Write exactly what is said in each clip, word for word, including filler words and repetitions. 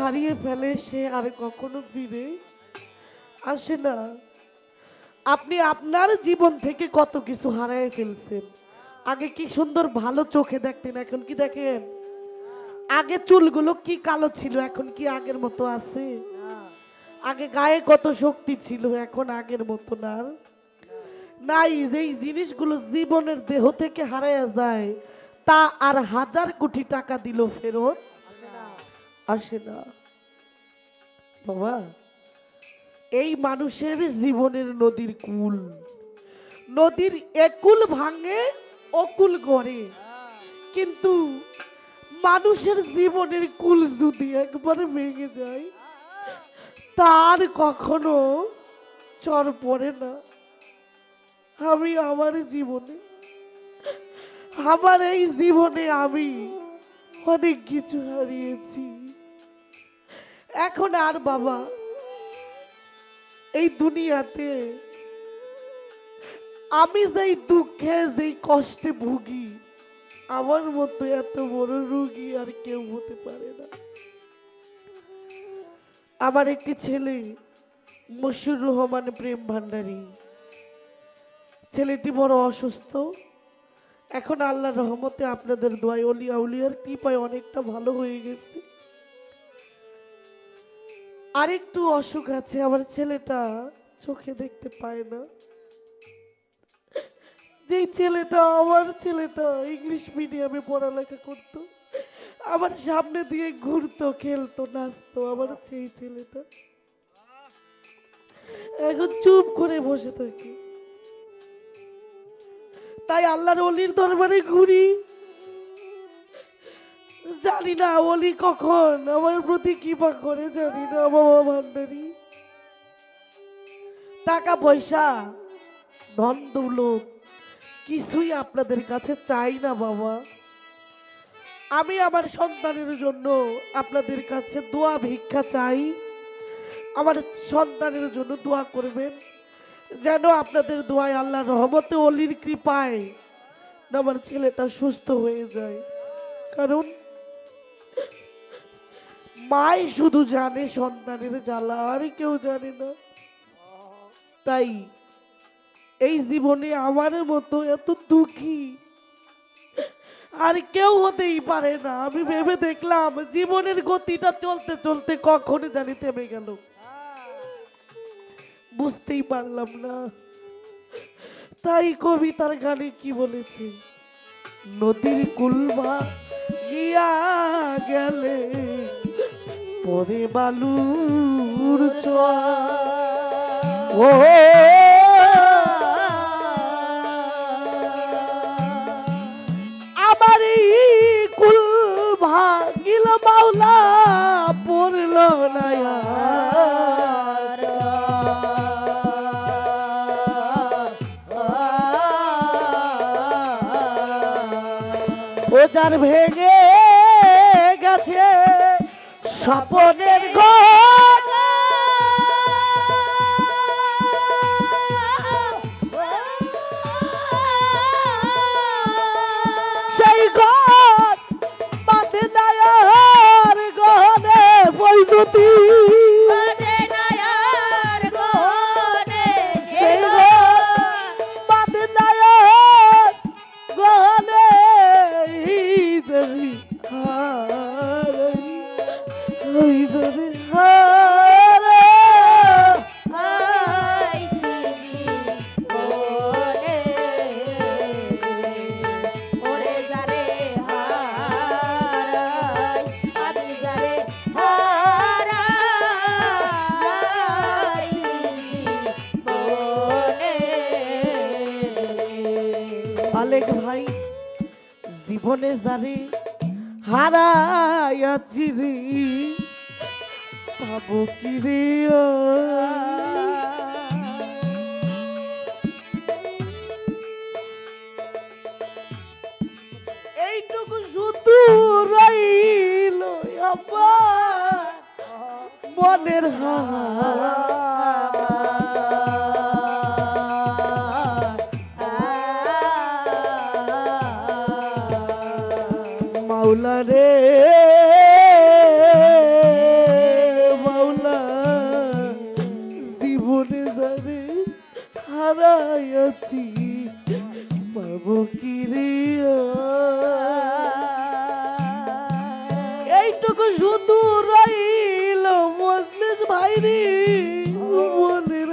হারিয়ে ফেলে সে আর কখনো ফিরে আসে না। আপনি আপনার জীবন থেকে কত কিছু হারিয়ে ফেলছেন। আগে কি সুন্দর ভালো চোখে দেখতেন, এখন কি দেখেন? আগে চুলগুলো কি কালো ছিল, এখন কি আগের মতো আছে? আগে গায়ে কত শক্তি ছিল, এখন আগের মতো না। নাই, যেই জিনিসগুলো জীবনের দেহ থেকে হারায়া যায় তা আর হাজার কোটি টাকা দিল ফেরত আসে না। বাবা, এই মানুষের জীবনের নদীর কুল, নদীর একুল ভাঙে অকুল গড়ে, কিন্তু মানুষের জীবনের কুল যদি একবার ভেঙে যায় তার কখনো চর পড়ে না। আমি আমার জীবনে, আমার এই জীবনে আমি অনেক কিছু হারিয়েছি। এখন আর বাবা এই দুনিয়াতে আমি যেই দুঃখে যেই কষ্টে ভুগি, আমার মতো এত বড় রোগী আর কেউ হতে পারে না। আমার একটি ছেলে মশিউর রহমান প্রেম ভান্ডারী, ছেলেটি বড় অসুস্থ। এখন আল্লাহর রহমতে আপনাদের দোয়ায় অলিয়া উলিয়ার কৃপায় অনেকটা ভালো হয়ে গেছে। আরেকটু অসুখ আছে, আমার ছেলেটা চোখে দেখতে পায় না। যেই ছেলেটা, আমার ছেলেটা ইংলিশ মিডিয়ামে পড়ালেখা করতো, আমার সামনে দিয়ে ঘুরতো, খেলতো, নাচতো, আমার সেই ছেলেটা এখন চুপ করে বসে থাকে। তাই আল্লাহর ওলির দরবারে ঘুরি, জানি না ওলি কখন আমার প্রতি কৃপা করে, জানি না। বাবা ভান্ডারী, টাকা পয়সা ধন দৌলত কিছুই আপনাদের কাছে চাই না বাবা। আমি আমার সন্তানের জন্য আপনাদের কাছে দোয়া ভিক্ষা চাই। আমার সন্তানের জন্য দোয়া করবেন, যেন আপনাদের দোয়ায় আল্লাহর রহমতে অলির কৃপায় আমার ছেলেটা সুস্থ হয়ে যায়। কারণ মাই শুধু জানে সন্তানের জ্বালা, আর কেউ জানে না। তাই এই জীবনে আমার মতো এত দুঃখী আর কেউ হতেই পারে না। আমি ভেবে দেখলাম জীবনের গতিটা চলতে চলতে কখন জানি থেমে গেল, বুঝতেই পারলাম না। তাই কবিতার গানে কি বলেছে, নদীর কুলবা গিয়া গেলে পরে বালুর ছোঁয়া, ও আমার কুল ভাগিল মাওলা পড়ল না। ও যার ভেঙে গেছে স্বপনের ঘর, সেই ঘর বাঁধে নায়ার গহনে বৈদ্যুতি, আলেক ভাই জীবনে যারে হারাইয়াছি রে পাবো কি রে, এইটুকু শুধু রইল আমার মনের হার। মাওলা রে খুঁজছি পাবো কি রে এইটুকু শুধু রইল মজলিস ভাই রে মনের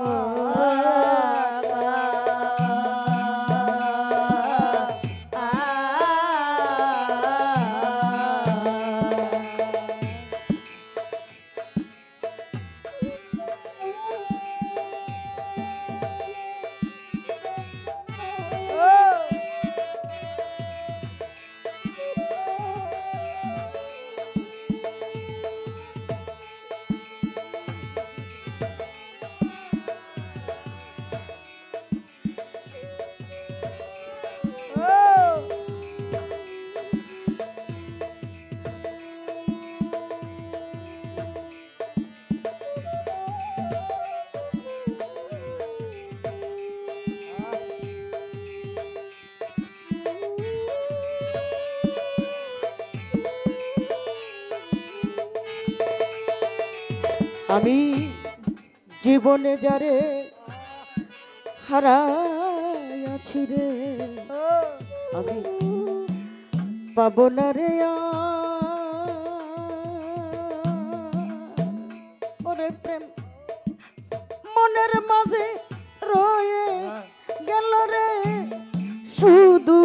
আমি জীবনে যারে হারাইয়াছি রে আমি পাবো না রে ওরে প্রেম মনের মাঝে রয়ে গেল রে শুধু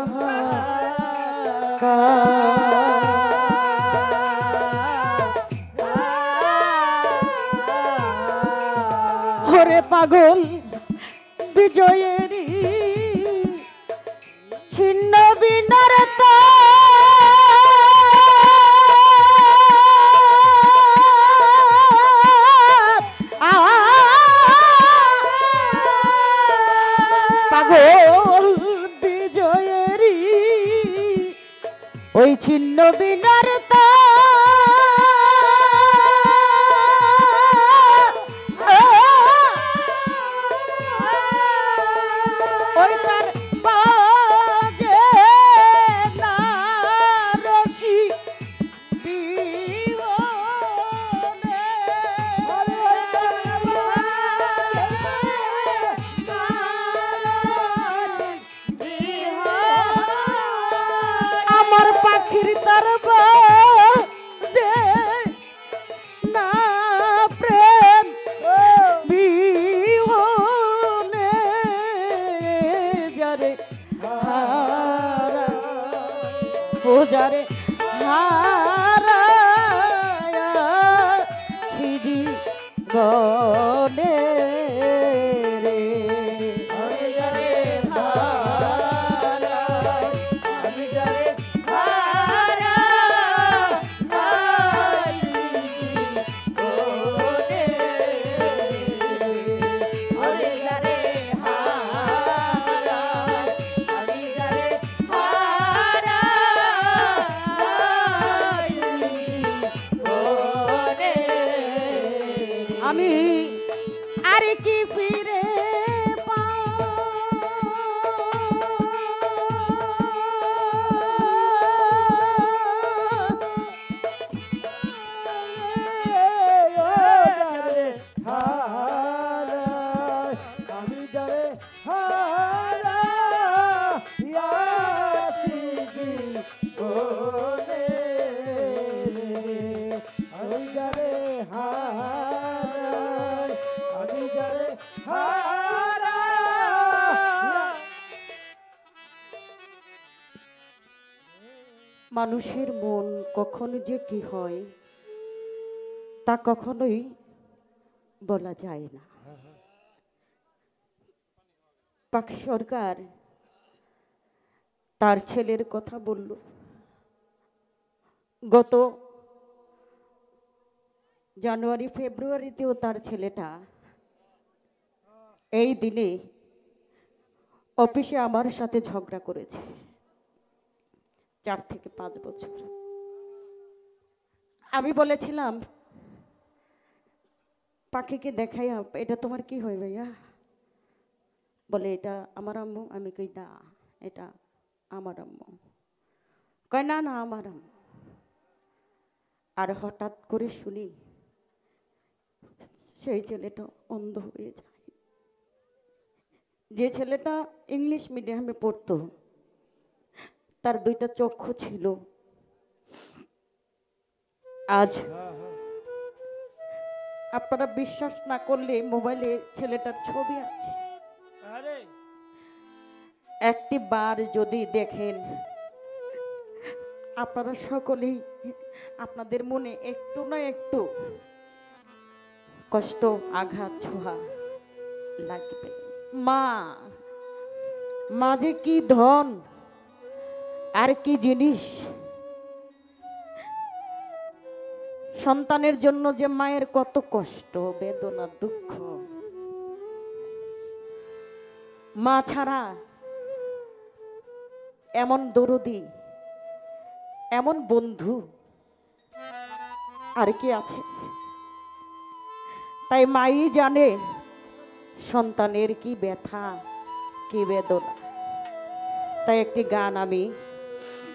হাহাকার ওরে পাগল বিজয়েরই ছিন্ন বিনার পাগল বিজয়েরই ওই ছিন্ন বিনার আমার পাখির তার যে না প্রেম বিহনে যারে হারা ও যারে হারা ছিজি গনে রে আমি যারে হারা আমি যারে হারা গনে আমি যারে হারা আমি যারে হারা গনে আমি আর কি ফিরে আমি যারে হারা আমি যারে হারা আমি যারে হারা মানুষের মন কখনো যে কি হয় তা কখনোই বলা যায় না। পাখি সরকার তার ছেলের কথা বলল, গত জানুয়ারি ফেব্রুয়ারিতেও তার ছেলেটা এই দিনে অফিসে আমার সাথে ঝগড়া করেছে। চার থেকে পাঁচ বছর আমি বলেছিলাম পাখিকে দেখাই, এটা তোমার কি হয় ভাইয়া? বলে এটা আমার আম্মু। আমি কই না এটা আমার আম্মু। কয় না না আমার আম্মু। আর হঠাৎ করে শুনি সেই ছেলেটা অন্ধ হয়ে যায়। যে ছেলেটা ইংলিশ মিডিয়ামে পড়তো তার দুইটা চক্ষু ছিল, আজ আপনারা বিশ্বাস না করলে মোবাইলে ছেলেটার ছবি আছে, একটি বার যদি দেখেন আপনারা সকলেই আপনাদের মনে একটু না একটু কষ্ট, আঘাত, ছোঁয়া লাগবে। মা, মা যে কি ধন আর কি জিনিস, সন্তানের জন্য যে মায়ের কত কষ্ট, বেদনা, দুঃখ। মা ছাড়া এমন দরদি, এমন বন্ধু আর কি আছে? তাই মাই জানে সন্তানের কি ব্যথা, কি বেদনা। তাই একটি গান আমি